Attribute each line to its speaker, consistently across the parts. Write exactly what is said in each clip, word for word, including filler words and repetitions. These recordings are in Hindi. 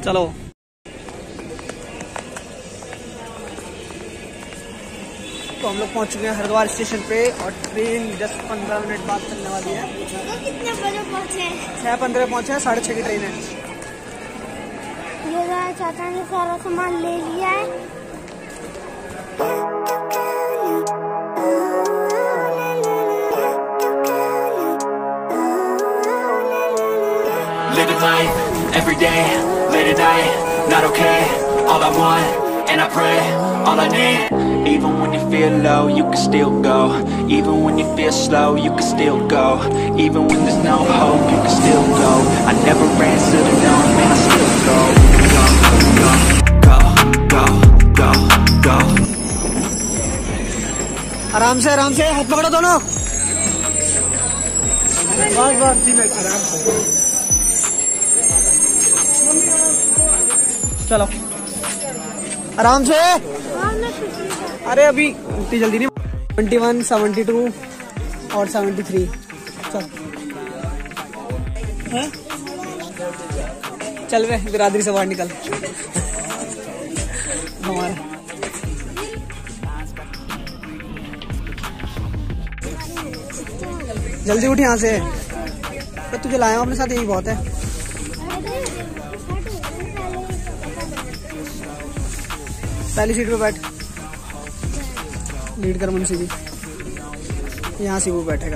Speaker 1: चलो तो हम लोग पहुंच चुके हैं हरिद्वार स्टेशन पे और ट्रेन दस पंद्रह मिनट बाद चलने वाली है।
Speaker 2: कितने बजे पहुंचे?
Speaker 1: छः पंद्रह पहुंचे हैं, साढ़े छः की ट्रेन है।
Speaker 2: ये चाचा ने सारा सामान ले लिया है।
Speaker 3: Living life, every day, late at night, not okay. All I want, and I pray, all I need. Even when you feel low, you can still go. Even when you feel slow, you can still go. Even when there's no hope, you can still go. I never answer to no, man, I still go. Go, go, go, go, go.
Speaker 1: आराम से आराम से हाथ पकड़ो दोनों। बस बस ठीक है, आराम से चलो आराम से। अरे अभी इतनी जल्दी नहीं। ट्वेंटी वन सेवेंटी टू और सेवेंटी थ्री चल है? चल वे बिरादरी से बाहर निकल। हमारा जल्दी उठ यहाँ से। तो तुझे लाया हूँ अपने साथ, यही बहुत है। पहली सीट पे बैठ, लीड कर मुंशी जी। यहाँ से वो बैठेगा।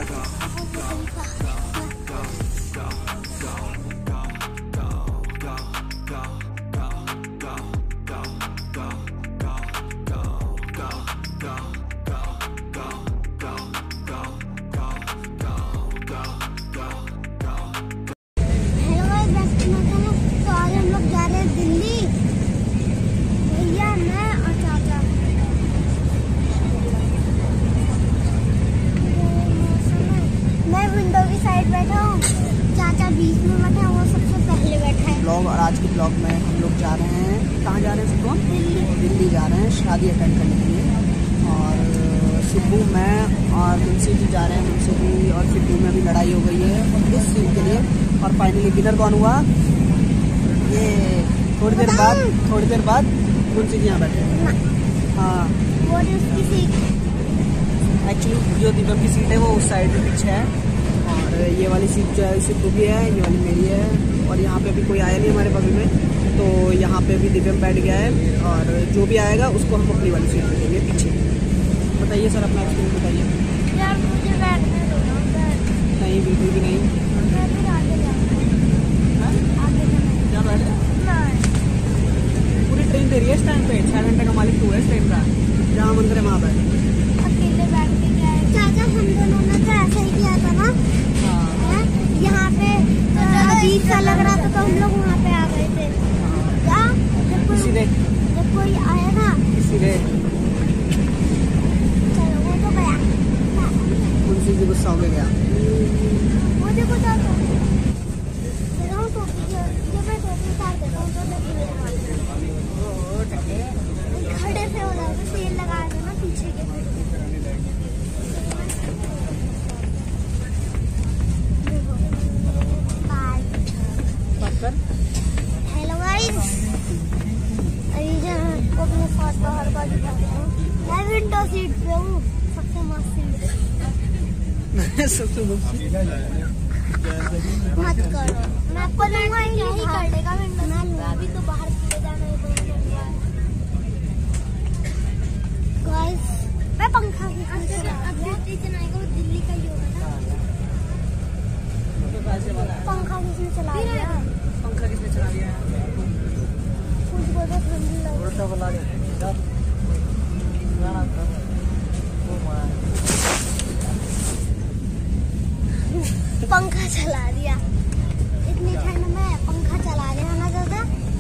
Speaker 1: ब्लॉग और आज के ब्लॉग में हम लोग जा रहे हैं, कहाँ जा रहे हैं सिद्धू? दिल्ली दिल्ली जा रहे हैं शादी अटेंड करने के लिए। और सिद्धू मैं और मुंशी जी जा रहे हैं। मुंशी जी और सिद्धू में अभी लड़ाई हो गई है इस सीट के लिए। और फाइनली विनर कौन हुआ ये थोड़ी देर बाद थोड़ी देर बाद मुंशी जी यहाँ बैठे। हाँ एक्चुअली जो दीपक की सीट है वो उस साइड में पीछे है। और ये वाली सीट जो है सिद्धू की है, ये वाली मेरी है। और यहाँ पे भी कोई आया नहीं हमारे बगल में, तो यहाँ पे भी दिव्यम बैठ गया है। और जो भी आएगा उसको हम अपनी वाली सीट पे देंगे पीछे। बताइए सर अपना एक्सपीरियंस बताइए।
Speaker 2: यार मुझे बैठने दो ना।
Speaker 1: नहीं बिल्कुल भी नहीं। क्या बैठ पूरी ट्रेन दे रही है इस टाइम पे। छः घंटे का मालिक तू है इस ट्रेन का। जहाँ मन करे वहाँ बैठ।
Speaker 2: अकेले बैठ के क्या है चाचा, हम दोनों ने तो ऐसा ही किया था ना। यहाँ पे अजीब सा लग रहा था तो हम लोग वहाँ पे आ गए थे। क्या जब कोई जब कोई आया ना
Speaker 1: इसीलिए
Speaker 2: चलो वो तो गया।
Speaker 1: मुंशी जी गुस्सा हो गया।
Speaker 2: वो देखो चाचा देखो तो जब मैं टोपी उतार देता हूँ तो खड़े से हो जाता सेल लगा देना पीछे के। हेलो गाइस, आपको अपने साथ बाहर का दिखाता हूँ। मैं विंडो सीट पे हूँ, सबसे मस्त सीट।
Speaker 1: सबसे
Speaker 2: मत करो, मैं आपको लूंगा ही नहीं कर देगा विंडो। मैं अभी तो बाहर चले जाना है। गाइस मैं पंखा खींचने चला गया। स्टेशन आएगा वो दिल्ली का ही होगा ना। पंखा किसने चला दिया?
Speaker 1: पंखा किसने चला दिया?
Speaker 2: कुछ बोलते ठंडी लग रही है। पंखा चला दिया इतनी ठंड में। पंखा चला दिया ना दादा।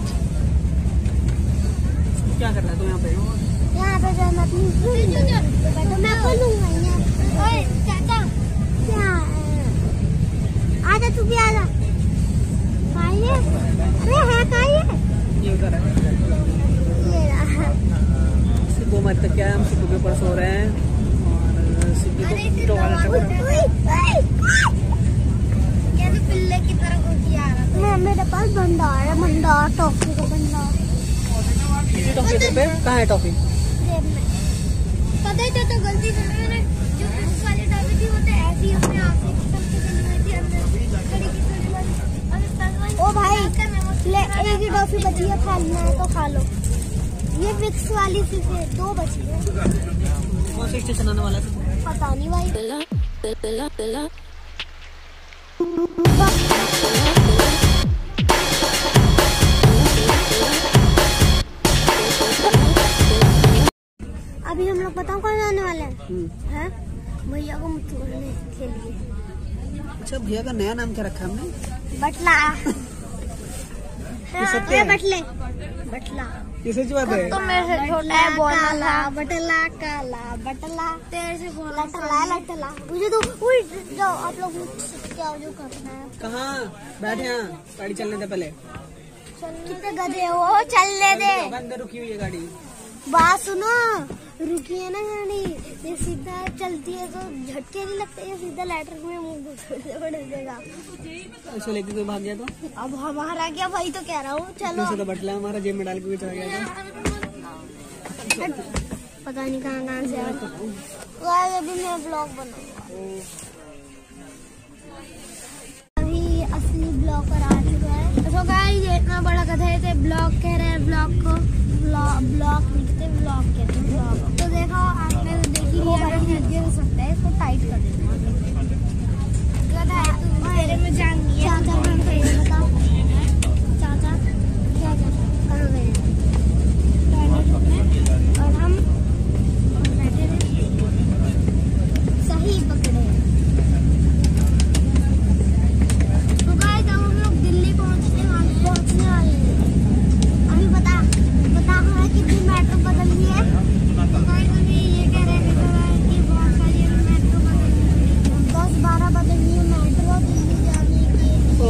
Speaker 1: क्या कर रहा है तू यहाँ पे?
Speaker 2: यहाँ पे जो मैं अपनी तो मैं खोलूंगा यहाँ। ओए चाचा क्या आजा, तू भी आजा। खाइए। अरे है खाइए।
Speaker 1: ये उधर है।
Speaker 2: ये रहा।
Speaker 1: सिद्धू मत तक क्या है, हम सिद्धू के ऊपर सो रहे हैं। और सिद्धू को टॉयलेट
Speaker 2: पिल्ले की तरह मेरे पास भंडार है, भंडार टॉफी का
Speaker 1: कहाँ है टॉफी?
Speaker 2: जेब में। पता है तो गलती से मैंने जो फिक्स वाली टॉफी थी वो तो ऐसी अपने आप से खत्म के चली गई थी अंदर कड़ी की थोड़ी बहुत। ओ भाई ले एक ही टॉफी बची है, खा लेना है तो खा लो। ये फिक्स वाली सिर्फ दो बची है।
Speaker 1: कौन सा स्टेशन आने वाला था?
Speaker 2: पता नहीं भाई। अभी हम लोग बताओ कौन जाने वाले हैं? हैं? भैया को मुझे के लिए।
Speaker 1: अच्छा भैया का नया नाम क्या रखा हमने?
Speaker 2: बटला।
Speaker 1: सत्य है?
Speaker 2: बटले बटला।
Speaker 1: किसे जो बात है?
Speaker 2: तो मेरे से छोटा है काला बटला काला बटला तेरे से लटला लटला मुझे तो उई जाओ आप लोग क्या जो करना है।
Speaker 1: कहाँ बैठे? यहाँ गाड़ी चलने दे पहले।
Speaker 2: कितने गधे हो, चलने दे।
Speaker 1: अंदर रुकी हुई है गाड़ी।
Speaker 2: बात सुनो, रुकी है ना गाड़ी, ये सीधा चलती है तो झटके नहीं लगते, ये सीधा लैटर में मुंह घुस पड़ देगा।
Speaker 1: ऐसे लेके कोई भाग गया तो?
Speaker 2: अब हमारा क्या भाई, तो कह रहा हूँ चलो।
Speaker 1: तो बटला हमारा जेब में डाल के भी चला गया था।
Speaker 2: पता नहीं कहाँ कहाँ से आया। अभी मैं ब्लॉग बनाऊंगा। अभी असली ब्लॉगर आ चुका है। तो गाइस ये इतना बड़ा गधा है, ब्लॉग कह रहे हैं, ब्लॉग को ब्लॉग लिखते ब्लॉग कहते हैं ब्लॉग। तो देखो आपने देखी नहीं हो सकता है, इसको टाइट कर देना। गधा है तू, तेरे में जान नहीं है। चाचा कहाँ गए बताओ? चाचा क्या कहाँ गए? और हम बैठे रहे, सही पकड़े। तो गाइस हम लोग दिल्ली पहुँचने वाले पहुँचने वाले हैं। अभी बता बता हमारा कितनी मेट्रो बदल गई है। तो गाइस अभी ये कह रहे हैं कि बहुत सारी मेट्रो बदल गई है, दस बारह बदल गई है मेट्रो दिल्ली जाने के लिए।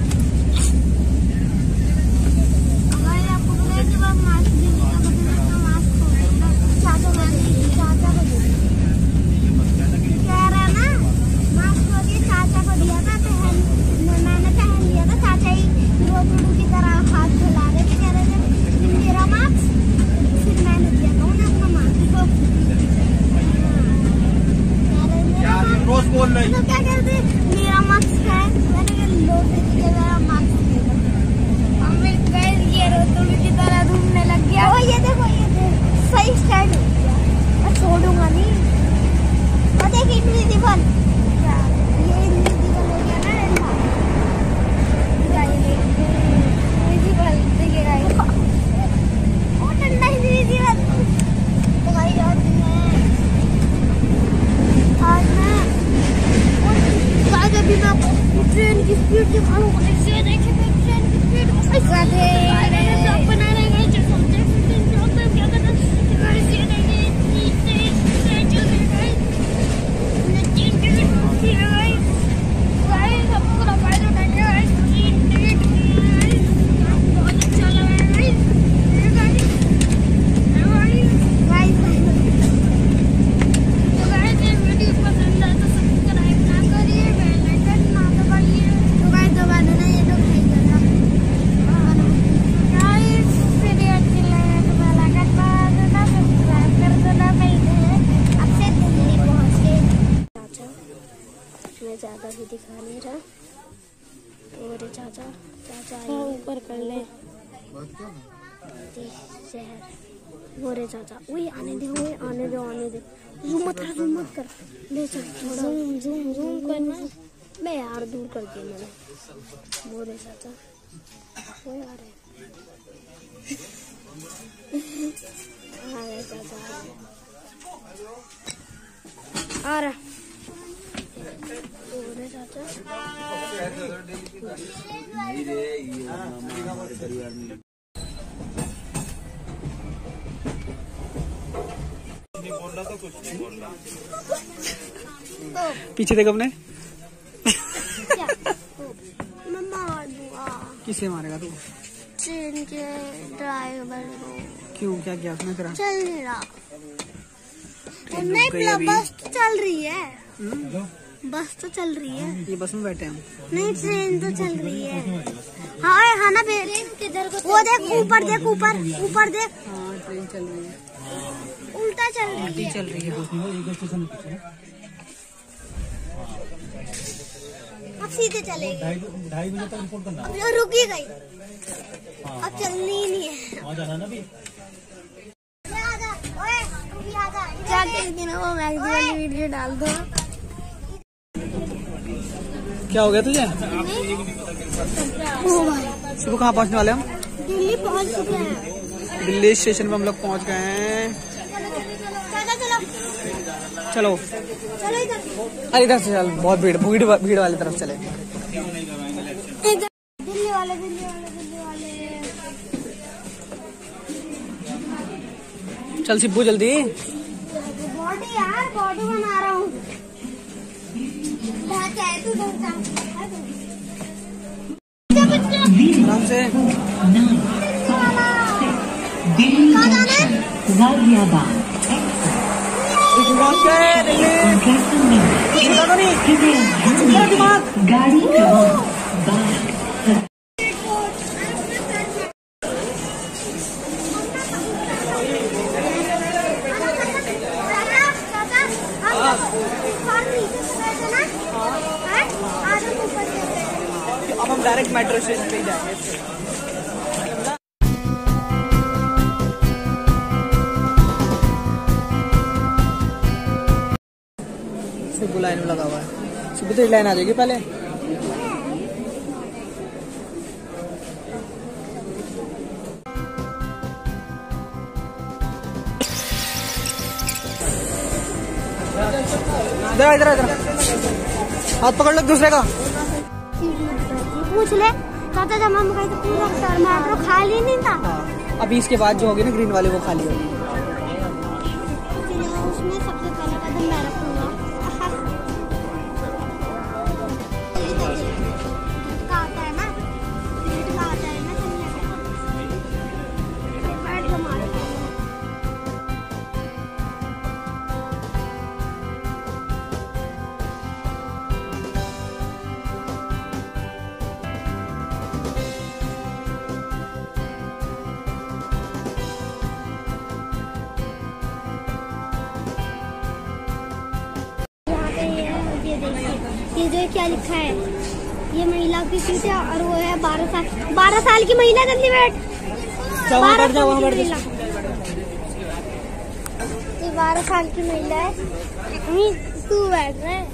Speaker 2: अगर आपको पता है कि वह मास्क दिल्ली का बदलना तो मास्क हो गया चाचा चाचा को कह रहा ना मास्क हो गया, चाचा को दिया था पहन, मैंने पहन लिया था। चाचा ही रोटू की तरह हाथ फैला रहे थे, कह रहे थे मेरा मास्क, फिर मैंने दिया था उन्हें अपना मास्क।
Speaker 1: रोज बोल रही
Speaker 2: तो क्या कहते मेरा मास्क है, मैंने कहा लोटे की तरह मास्क देगा। हमें गए ये रोटू की तरह घूमने लग गया। ओ ये देखो ये देखो सही स्टैंड हो गया, मैं छोड़ूंगा नहीं। और देख इनविजिबल, ये इनविजिबल हो गया ना रेंडा। इनविजिबल देखिएगा वो ठंडा इनविजिबल। तो भाई आज मैं आज मैं आज अभी मैं ट्रेन की स्पीड दिखाऊंगा। ऐसे देखिए ट्रेन की स्पीड बना रहे हैं जो समझे ब्लॉग में क्या करना है। ये देखिए तेज तेज चल रही है, हमने तीन टिकट बुक किया है गाइस, सबको फायदा उठाएंगे गाइस। तीन टिकट बहुत अच्छा लगा है गाइस। गाइस तो गाइस ये वीडियो पसंद आए तो सब्सक्राइब ना करिए, बेल आइकन ना दबाइए। तो गाइस दबा देना, ये तो नहीं करना गाइस। वीडियो अच्छी लगे तो बेल आइकन दबा देना, सब्सक्राइब कर देना। मिलते हैं आपसे दिल्ली पहुंच के। चाचा मैं ज्यादा भी दिखा नहीं रहा। और चाचा चाचा ऊपर कर ले शहर। गोरे चाचा वही आने दे, वही आने दे आने दे। जूम मत कर, जूम मत कर, ले चल थोड़ा जूम जूम जूम करना। मैं यार दूर कर दिया मैंने। गोरे चाचा वही आ रहे आ रहे चाचा आ रहा। गोरे चाचा
Speaker 4: बोल रहा तो कुछ नहीं बोल रहा।
Speaker 2: तो
Speaker 1: पीछे देख अपने।
Speaker 2: क्या मैं मार दूंगा
Speaker 1: किसे मारेगा तू?
Speaker 2: ट्रेन के ड्राइवर को।
Speaker 1: क्यों, क्या किया उसने तेरा?
Speaker 2: चल नहीं रहा।
Speaker 1: ट्रेन
Speaker 2: नहीं
Speaker 1: रुक गई अभी।
Speaker 2: बस तो चल रही है,
Speaker 1: हम्म?
Speaker 2: बस तो चल रही है।
Speaker 1: ये बस में बैठे हम।
Speaker 2: नहीं ट्रेन तो चल रही है। हाँ है हाँ ना, ट्रेन किधर को? वो देख ऊपर देख, ऊपर ऊपर देख।
Speaker 1: हाँ ट्रेन चल रही है,
Speaker 2: उल्टा चल रही
Speaker 1: उल्टी
Speaker 2: है।
Speaker 1: चल रही है।
Speaker 2: अब सीधे चलेगी।
Speaker 4: ढाई बजे तक रिपोर्ट करना।
Speaker 2: अब जो रुकी गई, अब चलनी ही नहीं है।
Speaker 4: वहाँ जाना ना भी।
Speaker 2: क्या कहती ना वो मैगजी वाली वीडियो डाल दो।
Speaker 1: क्या हो गया तुझे? सुबह कहाँ पहुँचने वाले हम?
Speaker 2: दिल्ली पहुंच चुके हैं।
Speaker 1: दिल्ली स्टेशन पे हम लोग पहुँच गए हैं।
Speaker 2: चलो चलो
Speaker 1: चलो
Speaker 2: चलो इधर।
Speaker 1: अरे इधर से चल, बहुत भीड़ भीड़ भीड़ वाली तरफ चले।
Speaker 2: दिल्ली वाले दिल्ली वाले दिल्ली वाले।
Speaker 1: चल सिब्बू जल्दी।
Speaker 2: बॉडी यार, बॉडी बना रहा हूँ। तू
Speaker 1: आराम से।
Speaker 5: गाजियाबाद गाड़ी
Speaker 1: अब हम डायरेक्ट मेट्रो स्टेशन पे ही जाएंगे। सिब्बू लाइन में लगा हुआ है। सिब्बू तेरी लाइन आ जाएगी पहले। इधर इधर इधर हाथ पकड़ लो दूसरे का।
Speaker 2: पूछ ले चाचा, जब हम गए तो पूरा मेट्रो खाली नहीं था।
Speaker 1: हाँ, अभी इसके बाद जो होगी ना ग्रीन वाली वो खाली होगी।
Speaker 2: उसमें सबसे पहला कदम मैं रखूंगा। आता है ना, आता है ना, बैठ के मारो। ये जो क्या लिखा है, ये महिला की सीट है और वो है बारह साल बारह साल की महिला। जल्दी बैठ। बारह साल की महिला, ये बारह साल की महिला है। वहीं तू बैठ रहा है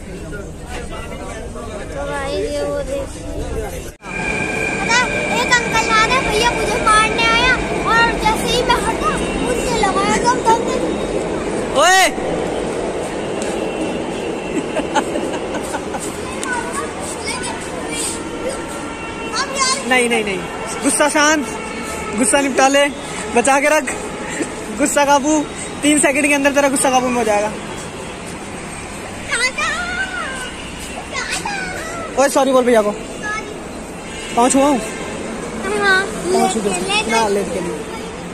Speaker 2: तो भाई ये वो देखिए। पता एक अंकल आ रहे, भैया मुझे मारने आया और जैसे ही मैं हटा मुझसे लगाया एकदम दम से।
Speaker 1: ओए नहीं नहीं नहीं, गुस्सा शांत, गुस्सा निपटा ले, बचा के रख गुस्सा काबू। तीन सेकंड के अंदर तेरा गुस्सा काबू में हो जाएगा। ओए सॉरी बोल भैया को। पाँव छुआऊं? पाँव छू दे ना, लेट के लिए।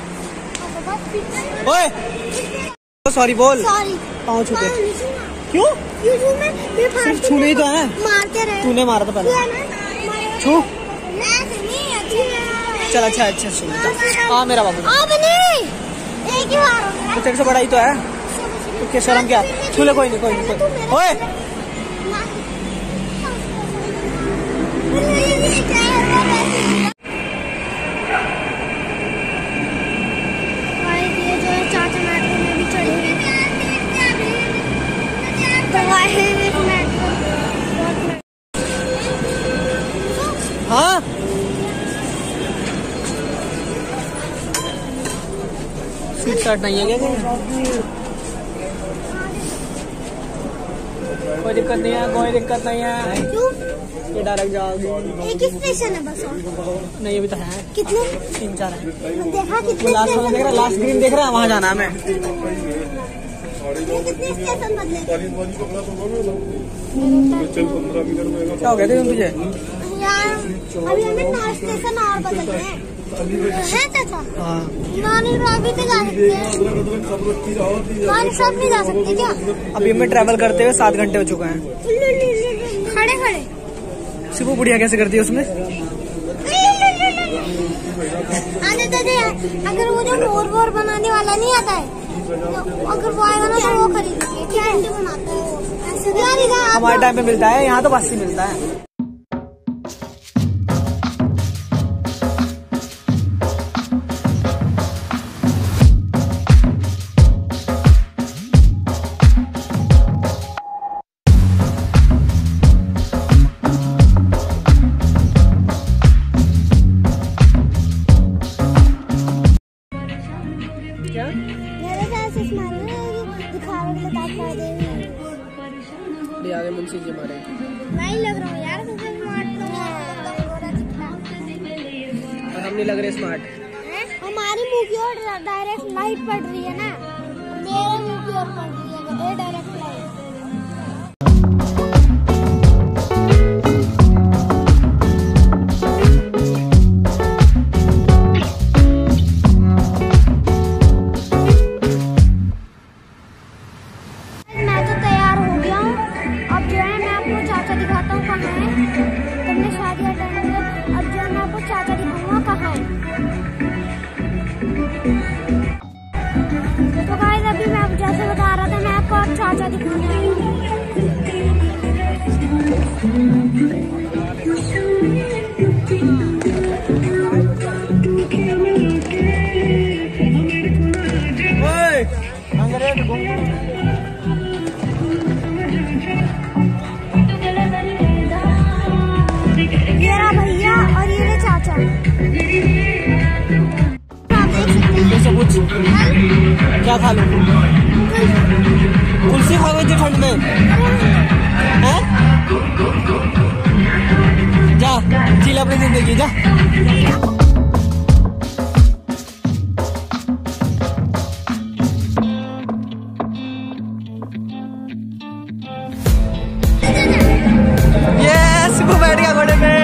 Speaker 1: ओए सॉरी बोल।
Speaker 2: सॉरी।
Speaker 1: पाँव छू दे। क्यों? सिर्फ छूने ही तो है।
Speaker 2: मारते रहे।
Speaker 1: तूने मारा था पहले। छू। चल अच्छा अच्छा सुन। हाँ मेरा बाबू।
Speaker 2: अब नहीं, एक ही बार।
Speaker 1: तो तेरे से बड़ा ही तो है। तो क्या शर्म क्या? छू ले, कोई नहीं कोई नहीं कोई। ओए
Speaker 2: ये जो है चाचा मेट्रो में भी चढ़े हुए मेट्रो।
Speaker 1: हाँ सीट साट नहीं है क्या? कोई दिक्कत नहीं है, कोई दिक्कत नहीं है।
Speaker 2: क्यों?
Speaker 1: ये डायरेक्ट जाओगी।
Speaker 2: एक स्टेशन है बस और।
Speaker 1: नहीं अभी तो है,
Speaker 2: कितने?
Speaker 1: तीन चार है।
Speaker 2: देखा कितने
Speaker 1: लास्ट वाला देख रहा, लास्ट ग्रीन देख रहा है, वहाँ जाना है हमें।
Speaker 2: कितने स्टेशन बदले?
Speaker 1: क्या हो गया थे तुझे?
Speaker 2: यार अभी हमें नौ स्टेशन और बदलने हैं। है चाचा?
Speaker 1: हाँ
Speaker 2: नानी अभी तो जा सकते हैं, नानी सब नहीं जा सकते क्या?
Speaker 1: अभी हमें ट्रैवल करते हुए सात घंटे हो चुके हैं।
Speaker 2: खड़े खड़े
Speaker 1: सिर्फ वो बुढ़िया कैसे करती है उसमें?
Speaker 2: आने तो दे, अगर वो जो मोर वोर बनाने वाला नहीं आता है, तो अगर वो आएगा ना तो वो खरीदेंगे। कैंडी बनाता है वो,
Speaker 1: हमारे टाइम पे मिलता है, यहाँ तो बस ही मिलता है। क्या?
Speaker 2: मेरे ख्याल से दिखावे के लिए
Speaker 1: आगे मुंशी जी हमारे
Speaker 2: नहीं लग रहा हूँ यार, सबसे स्मार्ट तो
Speaker 1: और हम नहीं लग रहे स्मार्ट।
Speaker 2: हमारी मुंह की ओर डायरेक्ट लाइट पड़ रही है ना, मेरे मुंह की ओर पड़ रही है डायरेक्ट लाइट। तो गाइस अभी मैं आपको जैसे बता रहा था, मैं आपको अब चाचा दिखाऊंगा। ये रहा भैया और ये रहा चाचा।
Speaker 1: क्या खा लो? कुल्फी खाओगे जी ठंड में? हैं? जा जी अपनी जिंदगी जा। ये सुबह बैठ गया घोड़े पे।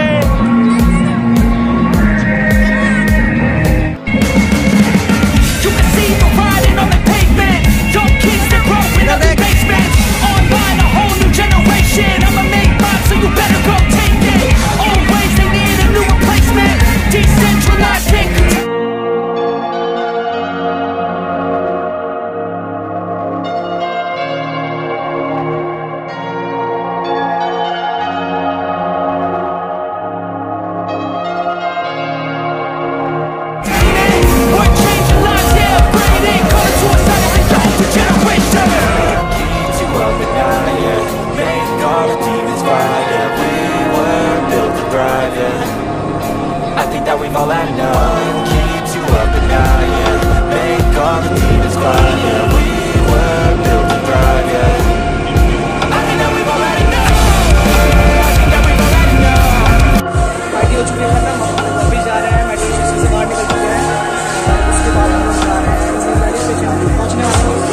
Speaker 3: That we've all had enough keeps you up at night, yeah. Make all the demons quiet, yeah. We were built to thrive, yeah. I think that we've all had enough. I think that we've all had enough.
Speaker 1: Party हो चुकी है खत्म, अभी जा रहे हैं मेट्रो स्टेशन से बाहर निकल चुके हैं। उसके बाद हम लोग जा रहे हैं गाड़ी स्टेशन पहुँचने वाले हैं।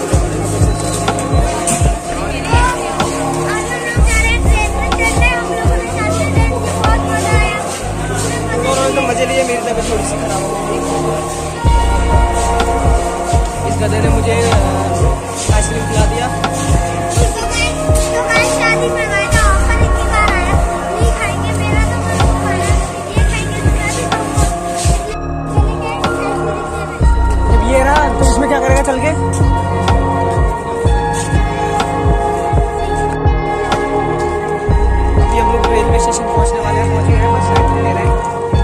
Speaker 1: तो मजे लिए, मेरी तबीयत थोड़ी सी खराब हो गई। इस गधे ने मुझे आइसक्रीम खिला दिया।
Speaker 2: शादी में गए तो ऑफर इतनी बार आया, नहीं खाएंगे मेरा तो मन खाना, ये खाएंगे तो
Speaker 1: जब ये रहा तो इसमें क्या करेगा चल के? अभी हम लोग रेलवे स्टेशन पहुंचने वाले हैं, पहुंच गए हैं, बस वेट ले रहे हैं।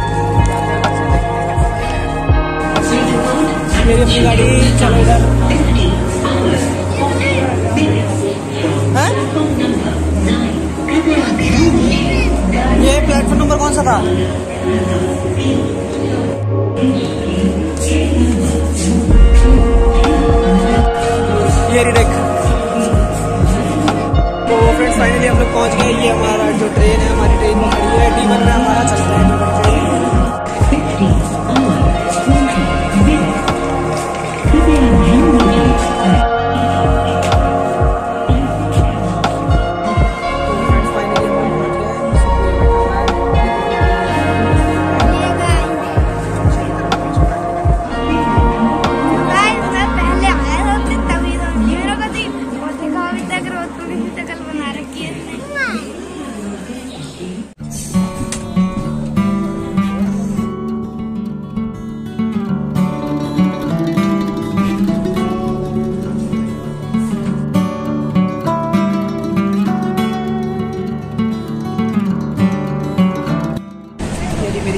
Speaker 1: मेरी अपनी गाड़ी चलो इधर। हैं? ये प्लेटफॉर्म नंबर कौन सा था? ये रिडेक। तो फ्रेंड्स फाइनली हम लोग पहुंच गए। ये हमारा जो ट्रेन है, हमारी ट्रेन खड़ी है डी वन में, हमारा चलता है ट्रेन।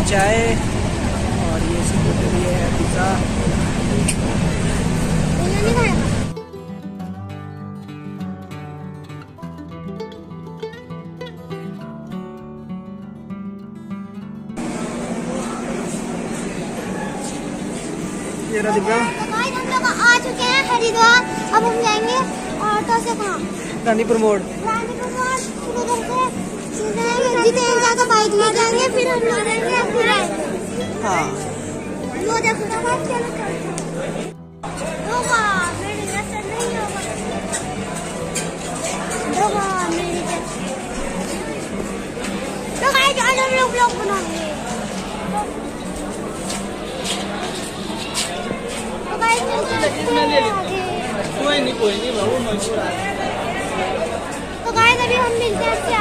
Speaker 1: चाय और ये सब के लिए है पिज़्ज़ा।
Speaker 2: नहीं खाएगा।
Speaker 1: ये रहा दिव्या।
Speaker 2: हम लोग आ चुके हैं हरिद्वार। अब हम जाएंगे ऑटो से कहाँ?
Speaker 1: रानीपुर मोड़।
Speaker 2: रानीपुर मोड़ शुरू करके सीधे जितेंद्र का बाइक ले जाएंगे, फिर हम लोग जाएंगे फिर आएंगे।
Speaker 1: हाँ
Speaker 2: वो देखो तो बात चलो होगा मेरी जैसे नहीं होगा होगा मेरी जैसे। तो गाइस आज हम लोग ब्लॉग बनाएंगे। तो गाइस कोई नहीं कोई नहीं तो गाइस अभी हम मिलते हैं।